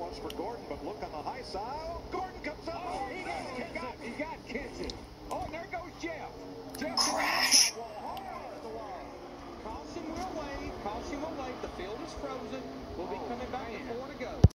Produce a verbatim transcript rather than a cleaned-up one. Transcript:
almost for Gordon, but look on the high side. Oh, Gordon comes up. Oh, he got kisses. He got kisses. Oh, and there goes Jeff. Jeff to the outside wall. Hard at the wall. Caution will wave. Caution will wave. The field is frozen. We'll be coming back to four to go.